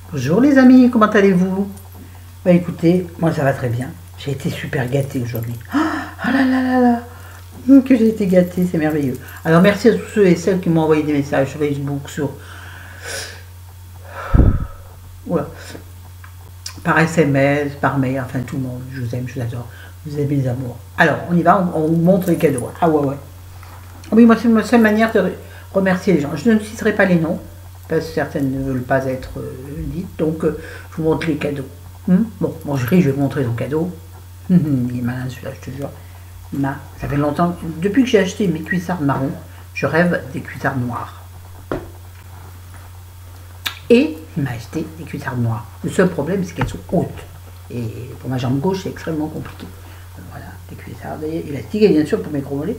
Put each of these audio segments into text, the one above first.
Bonjour les amis, comment allez-vous? Bah écoutez, moi ça va très bien. J'ai été super gâtée aujourd'hui. Oh là là là là, que j'ai été gâtée, c'est merveilleux. Alors merci à tous ceux et celles qui m'ont envoyé des messages sur Facebook, ouais, par SMS, par mail, enfin tout le monde. Je vous aime, je vous adore. Vous aimez les amours. Alors on y va, on vous montre les cadeaux. Ah ouais, ouais. Oui, moi c'est ma seule manière de remercier les gens. Je ne citerai pas les noms, parce que certaines ne veulent pas être dites, donc je vous montre les cadeaux. Bon, mon chéri, je vais vous montrer ton cadeau. Il est malin celui-là, je te jure. Ça fait longtemps, depuis que j'ai acheté mes cuissardes marron, je rêve des cuissardes noires. Et il m'a acheté des cuissardes noires. Le seul problème, c'est qu'elles sont hautes. Et pour ma jambe gauche, c'est extrêmement compliqué. Voilà, des cuissardes élastiques, et bien sûr pour mes gros mollets.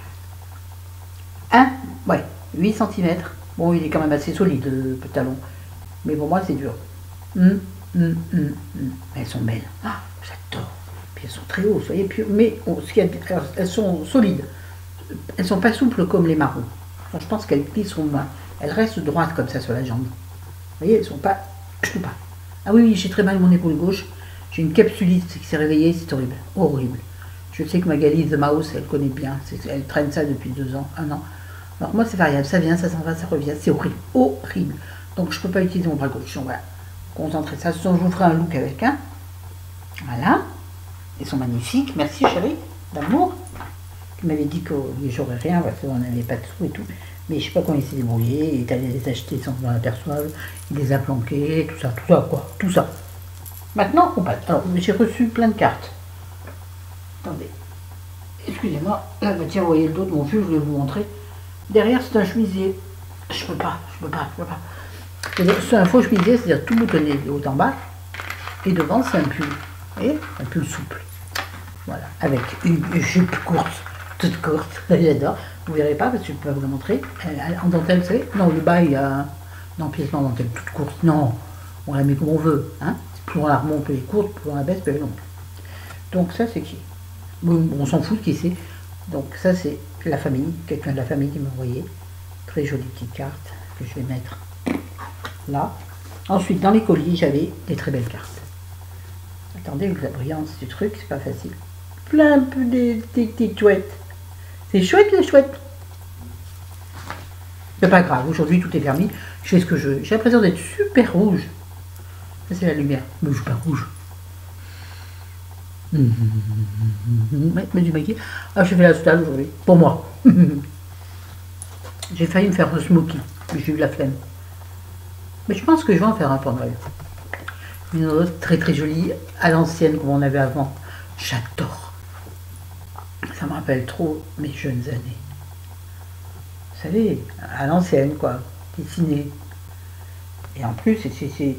Ouais, 8 cm. Bon, il est quand même assez solide, le talon. Mais pour moi, c'est dur. Elles sont belles. Ah, j'adore. Puis elles sont très hautes, vous voyez. Mais elles sont solides. Elles sont pas souples comme les marrons. Je pense qu'elles glissent au moins. Elles restent droites comme ça sur la jambe. Vous voyez, elles sont pas... Je peux pas. Ah oui, j'ai très mal mon épaule gauche. J'ai une capsulite qui s'est réveillée, c'est horrible. Horrible. Je sais que Magali The Mouse, elle connaît bien. Elle traîne ça depuis 2 ans, 1 an. Alors moi, c'est variable. Ça vient, ça s'en va, ça revient. C'est horrible. Horrible. Donc je ne peux pas utiliser mon bras gauche. Donc voilà. Concentrer ça. Sinon, je vous ferai un look avec un. Voilà. Ils sont magnifiques. Merci chérie, d'amour. Tu m'avais dit que j'aurais rien parce qu'on n'avait pas de sous et tout. Mais je sais pas comment il s'est débrouillé. Il est allé les acheter sans qu'on l'aperçoive. Il les a planqués, tout ça quoi. Tout ça. Maintenant, on passe. Alors, j'ai reçu plein de cartes. Attendez. Excusez-moi. Là, tiens, vous voyez le dos de mon pull, je voulais vous montrer. Derrière, c'est un chemisier. Je peux pas. C'est un faux chemisier, c'est-à-dire tout boutonné de haut en bas. Et devant, c'est un pull. Vous voyez, un pull souple. Voilà, avec une jupe courte, toute courte. J'adore. Vous verrez pas parce que je peux pas vous la montrer. En dentelle, vous savez. Non, le bas, il y a un empiècement en dentelle toute courte. Non, on la met comme on veut. Hein. Plus on la remonte, plus elle est courte, plus on la baisse, plus elle est longue. Donc ça, c'est qui? On s'en fout de qui c'est. Donc ça, c'est la famille, quelqu'un de la famille qui m'a envoyé. Très jolie petite carte que je vais mettre là. Ensuite, dans les colis, j'avais des très belles cartes. Attendez, avec la brillance du truc, c'est pas facile. Plein de petites chouettes. C'est chouette, les chouettes. C'est pas grave, aujourd'hui tout est permis. Je fais ce que je veux. J'ai l'impression d'être super rouge. Ça, c'est la lumière. Mais je suis pas rouge. Mais du maquillage. Ah, je fais la totale aujourd'hui. Pour moi. J'ai failli me faire un smoky. Mais j'ai eu la flemme. Mais je pense que je vais en faire un pour Noël. Une autre très très jolie, à l'ancienne comme on avait avant. J'adore. Ça me rappelle trop mes jeunes années. Vous savez, à l'ancienne quoi, dessiné. Et en plus, c'est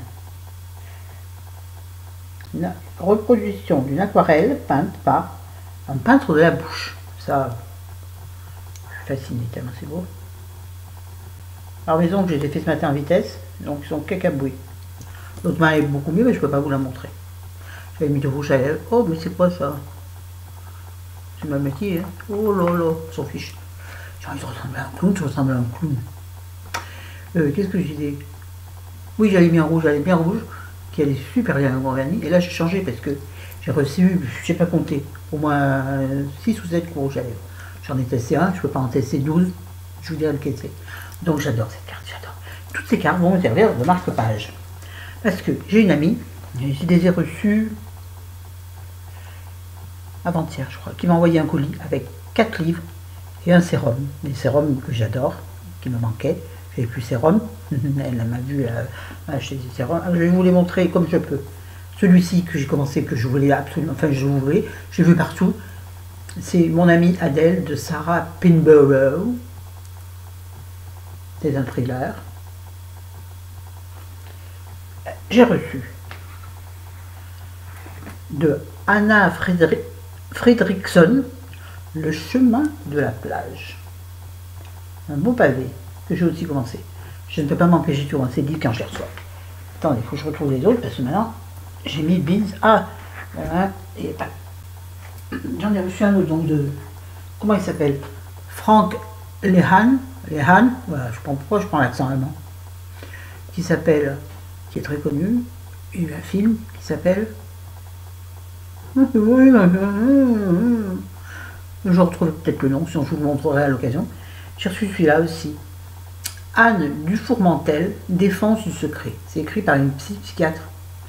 une reproduction d'une aquarelle peinte par un peintre de la bouche. Ça, je suis fascinée tellement c'est beau. Alors maison que j'ai fait ce matin en vitesse, donc ils sont cacaboués. L'autre main est beaucoup mieux, mais je ne peux pas vous la montrer. J'avais mis du rouge à lèvres. Oh, mais c'est quoi ça? C'est ma maquille, hein. Oh là là, on s'en fiche. J'ai envie de ressembler à un clown, je ressemble à un clown. Qu'est-ce que j'ai dit? Oui, j'avais mis un rouge, elle est bien rouge, qui allait super bien avec mon vernis. Et là, j'ai changé parce que j'ai reçu, je sais pas compter, au moins 6 ou 7 rouges à lèvres. J'en ai testé un, je ne peux pas en tester 12. Je vous dirai lequel c'est. Donc j'adore cette carte, j'adore. Toutes ces cartes vont me servir de marque-page. Parce que j'ai une amie, je les ai reçues avant-hier, je crois, qui m'a envoyé un colis avec 4 livres et un sérum. Des sérums que j'adore, qui me manquaient. J'avais plus sérum. Elle m'a vu acheter des sérums. Je vais vous les montrer comme je peux. Celui-ci que j'ai commencé, que je voulais absolument, enfin je voulais, j'ai vu partout. C'est mon amie Adèle de Sarah Pinborough. C'est un thriller. J'ai reçu de Anna Fredrickson, Le chemin de la plage. Un beau pavé que j'ai aussi commencé. Je ne peux pas m'empêcher de commencer le livre quand je les reçois. Attendez, il faut que je retrouve les autres parce que maintenant j'ai mis Beans. Ah, voilà, et j'en ai reçu un autre donc de. Comment il s'appelle? Frank Lehan, voilà, je prends pourquoi je prends l'accent allemand. Qui s'appelle qui est très connu. Il y a eu un film qui s'appelle... Je retrouve peut-être le nom, sinon je vous le montrerai à l'occasion. J'ai reçu celui-là aussi. Anne Dufourmentel, Défense du secret. C'est écrit par une psychiatre.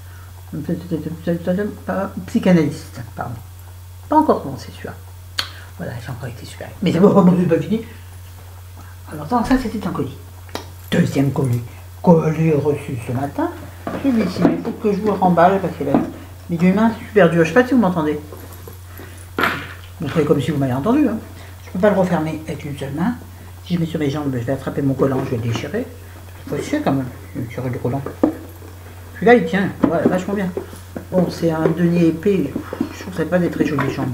Psychanalyste, pardon. Pas encore commencé celui-là. Voilà, j'ai encore été super. Mais c'est bon, c'est pas fini. Alors ça c'était un colis. Deuxième colis. Colis reçu ce matin. Celui-ci, il faut que je vous le remballe parce que là, les deux mains c'est super dur. Je sais pas si vous m'entendez. Vous ferez comme si vous m'avez entendu. Hein. Je peux pas le refermer avec une seule main. Si je mets sur mes jambes, je vais attraper mon collant, je vais le déchirer. Il faut essayer quand même, je vais tirer le collant. Celui-là il tient, ouais, vachement bien. Bon, c'est un denier épais, je ne trouverais pas des très jolies jambes.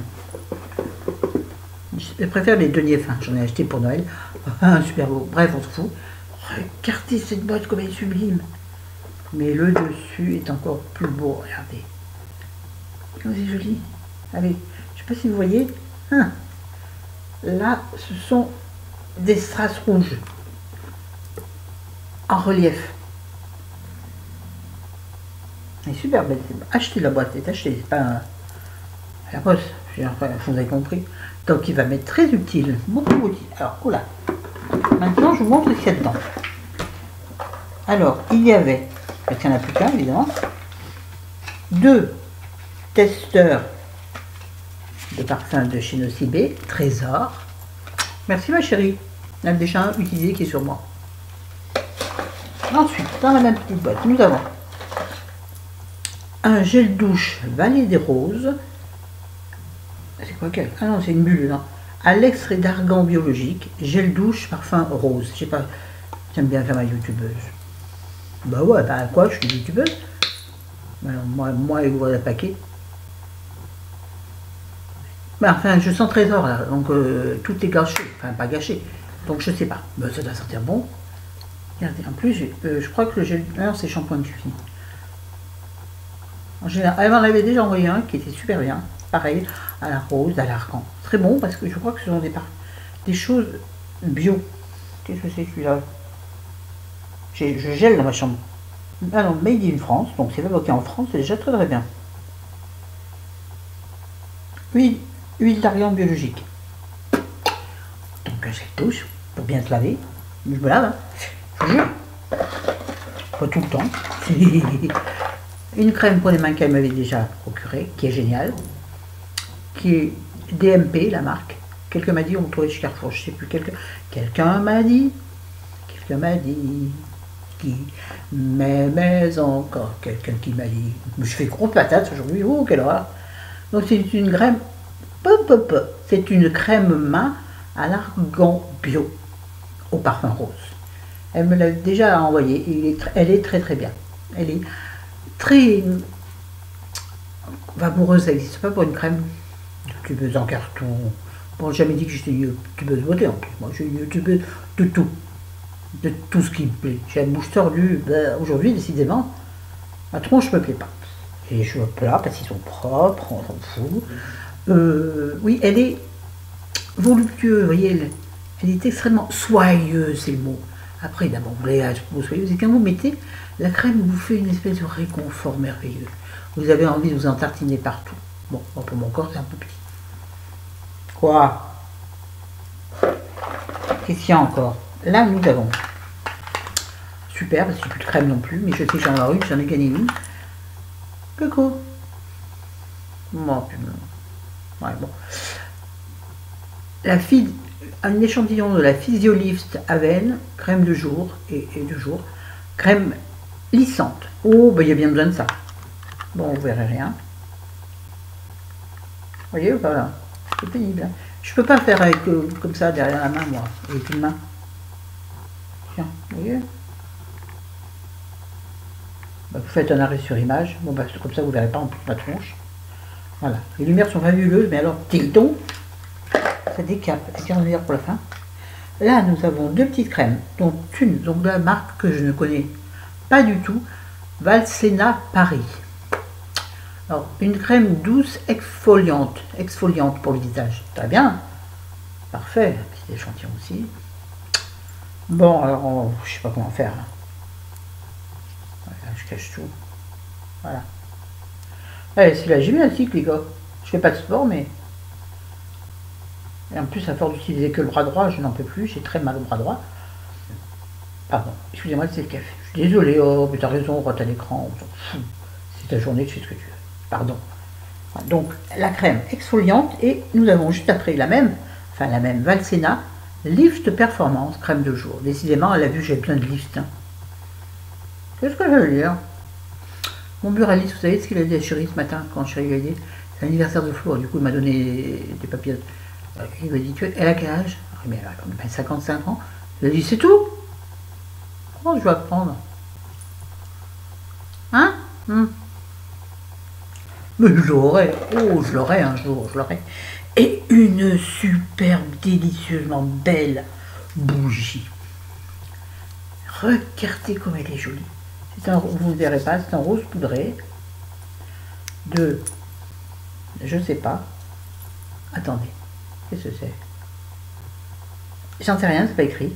Je préfère les deniers fins, j'en ai acheté pour Noël. Super beau, bref, on se fout. Regardez cette boîte comme elle est sublime. Mais le dessus est encore plus beau, regardez. Comme c'est joli. Allez, je ne sais pas si vous voyez. Hein. Là, ce sont des strass rouges en relief. Elle est super belle. Achetez la boîte, c'est acheté, c'est pas un... la poste, vous avez compris. Donc il va m'être très utile, beaucoup utile. Alors, oula. Maintenant, je vous montre ce qu'il y a dedans. Alors, il y avait, parce qu'il n'y en a plus qu'un évidemment, 2 testeurs de parfum de chez Nocibé, Trésor. Merci ma chérie. Il y a déjà un utilisé qui est sur moi. Ensuite, dans la même petite boîte, nous avons un gel douche Vallée des Roses. C'est quoi quel? Ah non, c'est une bulle, non. À l'extrait d'argan biologique, gel douche parfum rose. Je sais pas, j'aime bien faire ma youtubeuse. Bah ouais, bah quoi, je suis youtubeuse. Alors, moi et vous, le paquet. Bah, enfin, je sens Trésor là, donc tout est gâché, enfin pas gâché, donc je sais pas, mais ça doit sentir bon. Regardez, en plus, je crois que le gel, alors c'est shampoing de cuisine. En général, elle m'en avait déjà envoyé un qui était super bien, pareil, à la rose, à l'argan. Très bon parce que je crois que ce sont des choses bio. Qu'est-ce que c'est celui-là? Je gèle dans ma chambre. Alors, made in France, donc c'est fabriqué en France, c'est déjà très très bien. Huile d'argan biologique. Donc un gel douche pour bien se laver. Je me lave, hein. Je jure. Pas tout le temps. Une crème pour les mains qu'elle m'avait déjà procurée, qui est géniale. Qui est DMP, la marque. Quelqu'un m'a dit, on trouvait chez Carrefour, je sais plus. Quelqu'un m'a dit, qui, mais encore quelqu'un qui m'a dit. Je fais gros patate aujourd'hui, oh quelle horreur. Donc c'est une crème. C'est une crème main à l'argan bio au parfum rose. Elle me l'a déjà envoyée. Elle est très très bien. Elle est très vapoureuse. Ça n'existe pas pour une crème. Youtubeuse en carton. Bon, j'ai jamais dit que j'étais une youtubeuse beauté en plus. Moi, je suis une youtubeuse de tout. De tout ce qui me plaît. J'ai la bouche tordue. Ben, aujourd'hui, décidément, ma tronche me plaît pas. Et je me plains parce qu'ils sont propres, on s'en fout. Oui, elle est voluptueuse, vous voyez, elle est extrêmement soyeuse, c'est le mot. Après, d'abord, vous soyeuse, et quand vous mettez, la crème vous fait une espèce de réconfort merveilleux. Vous avez envie de vous en tartiner partout. Bon, pour mon corps, c'est un peu petit. Quoi? Qu'est-ce qu'il y a encore? Là, nous avons, super, parce que j'ai plus de crème non plus, mais je sais que j'en ai une, j'en ai gagné une. Coucou. Bon, ouais, bon. Un échantillon de la Physiolift Aven, crème de jour et de jour, crème lissante. Oh, ben il y a bien besoin de ça. Bon, vous verrez rien. Vous voyez, voilà. C'est pénible. Hein. Je peux pas faire avec comme ça derrière la main, moi, avec une main. Tiens, vous voyez. Vous faites un arrêt sur image, bon bah comme ça vous ne verrez pas en plus ma tronche. Voilà, les lumières sont fabuleuses, mais alors tilton, ça décape. Et tiens, on va dire pour la fin. Là nous avons 2 petites crèmes, dont une, donc de la marque que je ne connais pas du tout, Valsena Paris. Alors une crème douce exfoliante pour le visage, très bien, parfait, petit échantillon aussi. Bon alors je sais pas comment faire. je cache tout. Voilà. Allez, c'est la gymnastique, les gars. Je fais pas de sport, mais... Et en plus, à force d'utiliser que le bras droit, je n'en peux plus. J'ai très mal au bras droit. Pardon, excusez-moi, c'est le café. Je suis désolé, oh, mais t'as raison, rate à l'écran, on s'en fout. C'est ta journée, tu fais ce que tu veux. Pardon. Donc, la crème exfoliante, et nous avons juste après la même Valsena, Lift Performance, crème de jour. Décidément, elle a vu, j'ai plein de lifts. Hein. Qu'est-ce que je veux dire? Mon buraliste, vous savez ce qu'il a dit à Chérie ce matin, quand Chérie lui a dit, c'est l'anniversaire de Flo, du coup, il m'a donné des papiers. Il m'a dit, elle a quel âge? Mais elle a quand même 55 ans. Il a dit, c'est tout? Comment je dois apprendre? Hein? Mais je l'aurai, oh, je l'aurai un jour, je l'aurai. Et une superbe, délicieusement belle bougie. Regardez comme elle est jolie. Vous ne verrez pas, c'est un rose poudré de, je sais pas. Attendez, qu'est-ce que c'est? J'en sais rien, c'est pas écrit.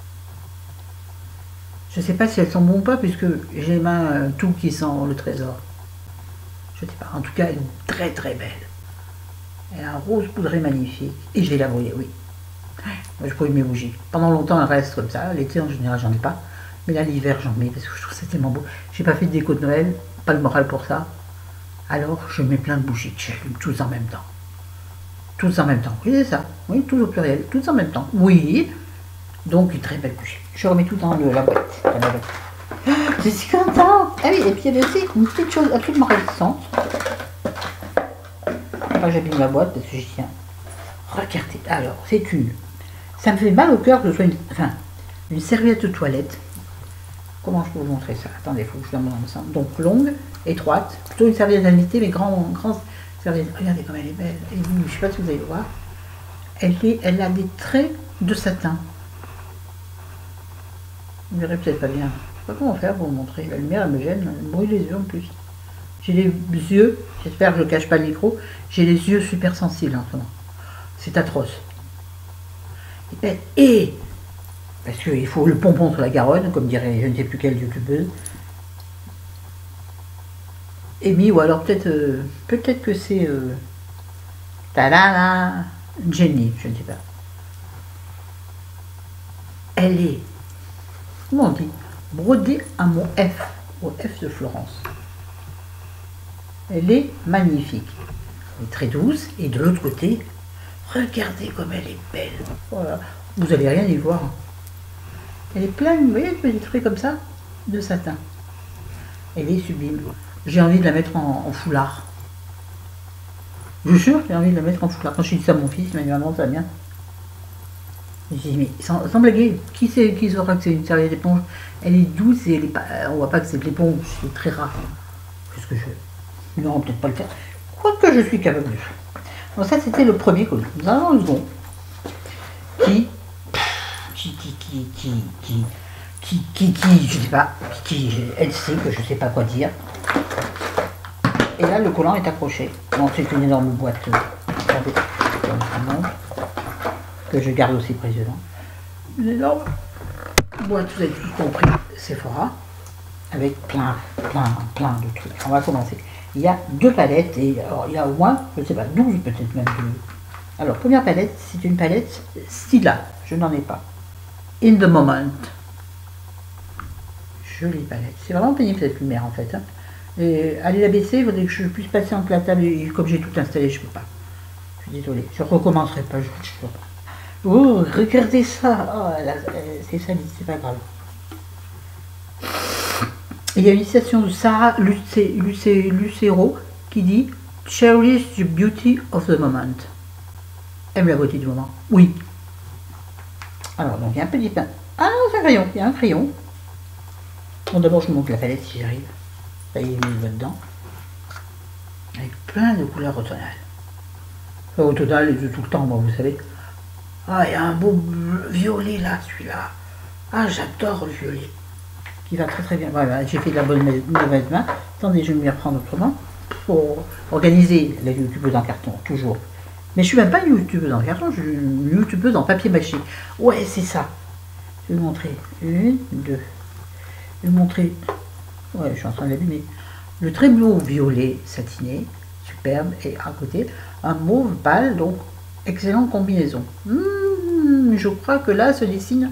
Je sais pas si elles sont bonnes ou pas, puisque j'ai les mains tout qui sent le trésor. Je sais pas, en tout cas, elle est très très belle. Elle a un rose poudré magnifique. Et je vais la brûler, oui. Moi, je brûle mes bougies. Pendant longtemps, elle reste comme ça. L'été, en général, j'en ai pas. Mais là, l'hiver, j'en mets parce que je trouve ça tellement beau. J'ai pas fait de déco de Noël, pas le moral pour ça. Alors, je mets plein de bougies que j'allume tous en même temps. Tous en même temps. Oui, c'est ça. Oui, tous au pluriel. Tous en même temps. Oui. Donc, une très belle bougie. Je remets tout dans la boîte. Je suis content. Ah oui, et puis il y avait aussi une petite chose absolument résistante. Enfin, j'abîme la boîte parce que j'y tiens. Regardez. Alors, c'est une... Ça me fait mal au cœur que ce soit une serviette de toilette. Comment je peux vous montrer ça? Attendez, il faut que je la montre ensemble. Donc, longue, étroite. Plutôt une serviette d'invité, mais grand serviette. Regardez comme elle est belle. Et vous, je ne sais pas si vous allez le voir. Elle a des traits de satin. Vous ne verrez peut-être pas bien. Je ne sais pas comment faire pour vous montrer. La lumière, elle me gêne. Elle me brûle les yeux en plus. J'ai les yeux, j'espère que je ne cache pas le micro, j'ai les yeux super sensibles en ce moment. C'est atroce. Et parce qu'il faut le pompon sur la Garonne, comme dirait je ne sais plus quelle youtubeuse. Amy, ou alors peut-être que c'est Tadala, Jenny, je ne sais pas. Elle est, comment on dit, brodée à mon F, au F de Florence. Elle est magnifique. Elle est très douce. Et de l'autre côté, regardez comme elle est belle. Voilà. Vous n'allez rien y voir. Elle est pleine, vous voyez, de petits traits comme ça, de satin. Elle est sublime. J'ai envie de la mettre en foulard. Je vous jure, j'ai envie de la mettre en foulard. Quand je dis ça à mon fils, il m'a dit, maman, ça va bien. Je dis, mais sans blaguer, qui saura que c'est une serviette d'éponge? Elle est douce et elle est pas, on voit pas que c'est de l'éponge, c'est très rare. Qu'est-ce que je fais? Non, peut-être pas le faire. Quoique je suis capable de faire. Donc ça, c'était le premier colis. Nous avons le second qui, je sais pas, elle sait que je sais pas quoi dire. Et là, le collant est accroché. Donc c'est une énorme boîte que je garde aussi précieusement. Une énorme boîte, vous avez tout compris, Sephora, avec plein de trucs. On va commencer. Il y a 2 palettes, et alors il y a au moins, je ne sais pas, 12 peut-être même. Alors, première palette, c'est une palette Stila, je n'en ai pas. In the Moment. Jolie palette. C'est vraiment pénible cette lumière en fait. Hein. Et allez la baisser, il faudrait que je puisse passer entre la table, et comme j'ai tout installé, je ne peux pas. Je suis désolée, je ne recommencerai pas, je ne peux pas. Oh, regardez ça, oh, c'est sali, c'est pas grave. Il y a une citation de Sarah Lucero qui dit « Cherish the beauty of the moment ». Aime la beauté du moment. Oui. Alors, donc il y a un petit pain. Ah non, c'est un crayon. Il y a un crayon. Bon, d'abord, je monte la palette si j'arrive. Ça y est, je mets dedans. Avec plein de couleurs automnales. Enfin, automnales et de tout le temps, moi, vous savez. Ah, il y a un beau violet là, celui-là. Ah, j'adore le violet. Qui va très très bien. Voilà, j'ai fait de la bonne mauvaise main. Attendez, je vais m'y reprendre autrement. Pour organiser la youtubeuse en carton, toujours. Mais je suis même pas une youtubeuse en carton, je suis une youtubeuse en papier mâché. Ouais, c'est ça. Je vais vous montrer. 1, 2. Je vais vous montrer Ouais, je suis en train de l'abîmer. Le très beau violet satiné, superbe, et à côté, un mauve pâle, donc excellente combinaison. Je crois que là se dessine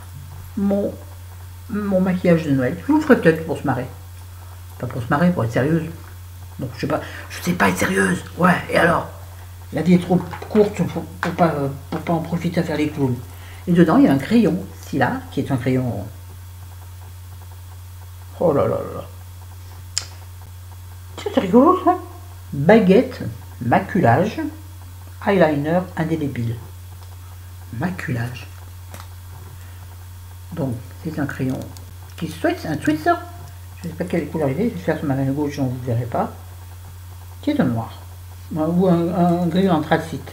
mon maquillage de Noël. Je vous le ferai peut-être pour se marrer. Pas pour se marrer, pour être sérieuse. Donc je sais pas être sérieuse. Ouais, et alors? La vie est trop courte pour pas en profiter à faire les clowns. Et dedans, il y a un crayon, celui-là, qui est un crayon. Oh là là là. C'est rigolo ça. Baguette, maculage, eyeliner indélébile. Maculage. Donc, c'est un crayon qui souhaite, un Switzer. Je ne sais pas quelle couleur il est, j'espère sur ma main gauche, on ne vous verrez pas. Qui est un noir. Ou un gris anthracite.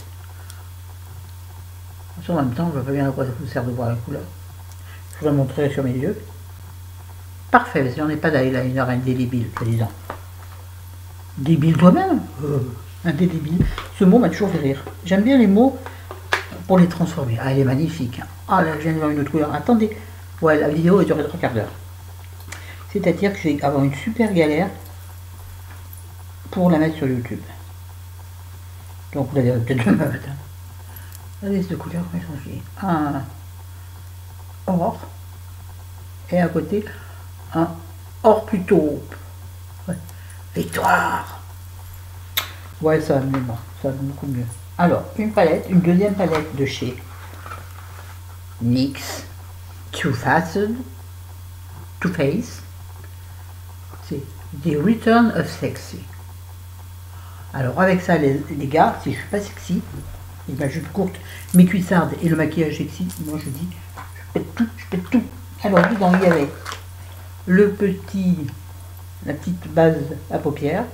En même temps, je ne vois pas bien à quoi ça vous sert de voir la couleur. Je vous la montrerai sur mes yeux. Parfait, parce qu'on n'est pas d'eyeliner indélébile, président. Débile toi-même indélébile. Ce mot m'a toujours fait rire. J'aime bien les mots pour les transformer. Ah, elle est magnifique. Ah là, je viens de voir une autre couleur. Attendez. Ouais, la vidéo est durée 3/4 d'heure. C'est-à-dire que je vais avoir une super galère pour la mettre sur YouTube. Donc vous la verrez peut-être demain matin. Regardez cette couleur, un or. Et à côté, un or plutôt. Ouais. Victoire. Ouais, ça va mieux, moi. Ça va beaucoup mieux. Alors, une deuxième palette de chez NYX Too Faced, Too Faced. C'est The Return of Sexy. Alors avec ça les gars, si je suis pas sexy, et ma jupe courte, mes cuissardes et le maquillage sexy, moi je dis, je pète tout. Alors dedans il y avait la petite base à paupières,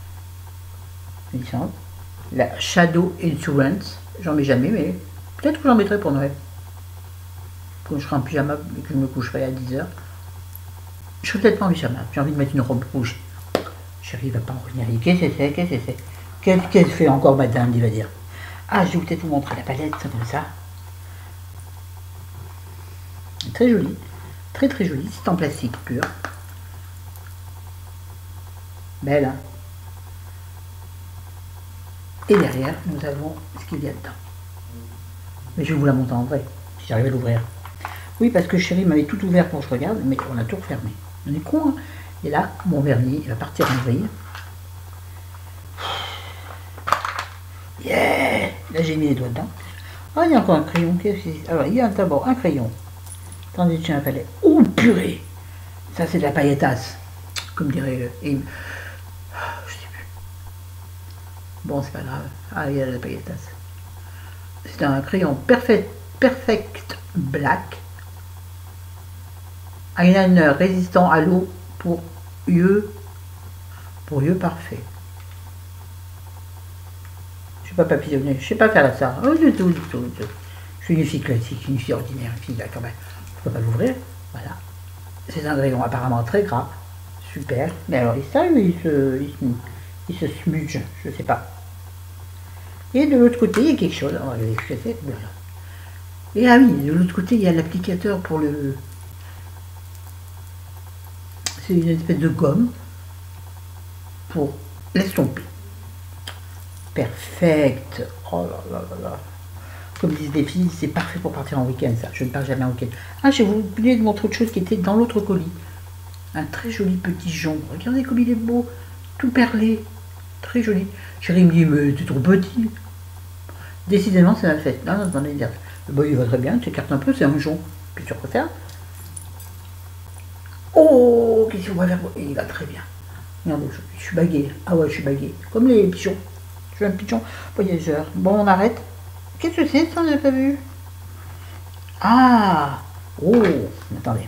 la Shadow Insurance, j'en mets jamais, mais peut-être que j'en mettrai pour Noël. Quand je serai en pyjama et que je me coucherai à 10h. Je serai peut-être pas en pyjama, j'ai envie de mettre une robe rouge. Chérie, il va pas en revenir. Qu'est-ce que c'est? Qu'est-ce qu'elle fait encore, madame, il va dire. Ah, je vais peut-être vous montrer la palette, comme ça. Très jolie. Très très jolie. C'est en plastique pur. Belle, hein. Et derrière, nous avons ce qu'il y a dedans. Mais je vais vous la montrer en vrai, si j'arrive à l'ouvrir. Oui, parce que chérie m'avait tout ouvert pour que je regarde, mais on a tout refermé. On est con, hein. Et là, mon vernis, il va partir en vrille. Yeah! Là, j'ai mis les doigts dedans. Ah, il y a encore un crayon. Alors, il y a d'abord un crayon. Attendez, tiens, un palais. Oh, purée! Ça, c'est de la pailletasse. Comme dirait je sais plus. Bon, c'est pas grave. Ah, il y a de la pailletasse. C'est un crayon Perfect Black. Eyeliner résistant à l'eau pour yeux parfait. Je sais pas papillonner, je sais pas faire ça. Oh, du tout. Je suis une fille classique, une fille ordinaire, une fille là quand même. Je peux pas l'ouvrir. Voilà. C'est un crayon apparemment très gras. Super. Mais alors ça, il se smudge, je sais pas. Et de l'autre côté, il y a quelque chose. On va regarder ce que c'est. Voilà. Et ah oui, de l'autre côté, il y a l'applicateur pour le. C'est une espèce de gomme pour l'estomper. Perfect. Oh là là là là. Comme disent des filles, c'est parfait pour partir en week-end, ça. Je ne pars jamais en week-end. Ah, je vais vous oublier de montrer autre chose qui était dans l'autre colis. Un très joli petit jonc. Regardez comme il est beau. Tout perlé. Très joli. Chérie me dit, mais c'est trop petit. Décidément, c'est la fête. Non, dire. Bon, il va très bien. Tu écartes un peu, c'est un jonc. Puis tu refais. Oh, qu'est-ce qu'on va faire? Il va très bien. Regardez, je suis baguée. Ah ouais, je suis baguée. Comme les pigeons. Je suis un pigeon voyageur. Bon, on arrête. Qu'est-ce que c'est ça, on n'a pas vu? Ah! Oh! Attendez.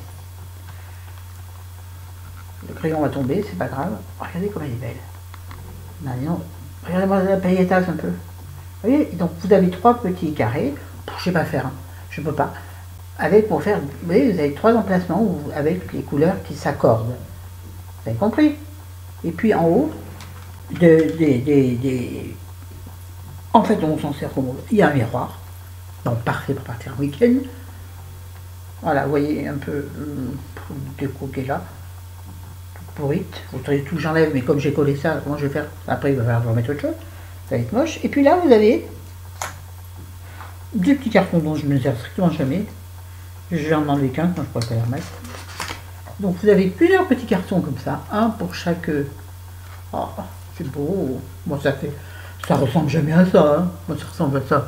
Le crayon va tomber, c'est pas grave. Regardez comme elle est belle. Non, regardez-moi la paillettasse un peu. Vous voyez? Donc vous avez 3 petits carrés. Je sais pas faire, hein. Je peux pas. Avec pour faire, vous voyez, vous avez 3 emplacements avec les couleurs qui s'accordent. Vous avez compris? Et puis en haut, en fait, on s'en sert comme on veut. Il y a un miroir. Donc parfait pour partir en week-end. Voilà, vous voyez un peu le déco qui est là. pourrite. Vous savez, tout j'enlève, mais comme j'ai collé ça, comment je vais faire? Après, il va falloir remettre autre chose. Ça va être moche. Et puis là, vous avez deux petits cartons dont je ne me sers strictement jamais. Je vais en enlever qu'un, quand je pourrais pas les remettre. Donc vous avez plusieurs petits cartons comme ça, un pour chaque. Oh, c'est beau. Bon, ça ressemble jamais à ça. Hein. Moi, ça ressemble à ça.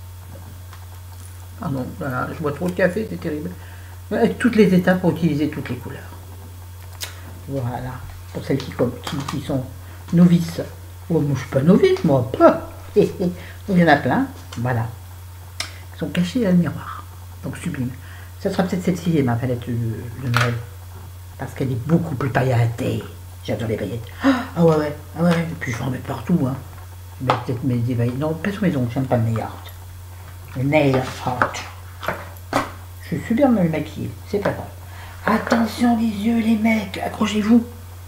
Ah non, voilà, je bois trop de café, c'est terrible. Avec toutes les étapes pour utiliser toutes les couleurs. Voilà. Pour celles qui sont novices. Oh, moi, je suis pas novice, moi. Il y en a plein. Voilà. Ils sont cachés dans le miroir. Donc sublime. Ça sera peut-être celle-ci, ma palette de Noël. Parce qu'elle est beaucoup plus pailletée. J'adore les paillettes. Ah ouais. Et puis je vais en mettre partout. Hein. Je vais peut-être mettre des paillettes. Non, pas sur mes ongles, j'aime pas le nail art. Le nail art. Je suis super mal maquillée, c'est pas grave. Attention les yeux, les mecs, accrochez-vous.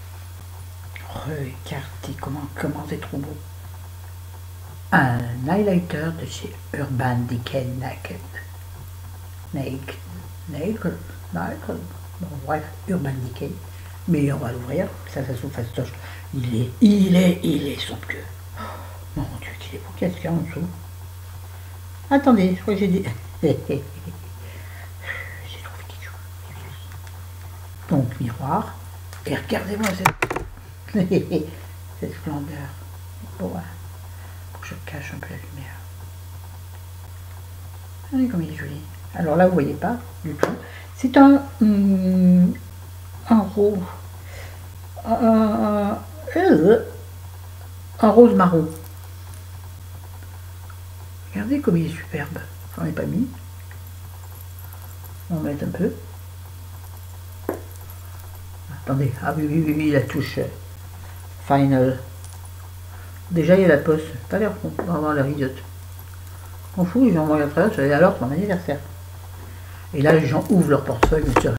Regardez comment c'est trop beau. Un highlighter de chez Urban Decay Naked. Bon, bref, Urban Decay. Mais on va l'ouvrir, ça s'ouvre fastoche. Il est son queue. Oh, mon Dieu, qu'il est beau, qu'est-ce qu'il y a en dessous? Attendez, je crois que j'ai dit. J'ai trouvé quelque chose. Donc, miroir. Et regardez-moi cette splendeur. Bon, voilà. Faut que je cache un peu la lumière. Regardez comme il est joli. Alors là, vous voyez pas du tout. C'est un rose. Un rose marron. Regardez comme il est superbe. J'en ai pas mis. On va mettre un peu. Attendez. Ah oui, la touche final. Déjà, il y a la poste. Pas l'air con. On va avoir l'air idiote. On fout, ils envoient la trace. Alors, c'est mon anniversaire. Et là, les gens ouvrent leur portefeuille, mais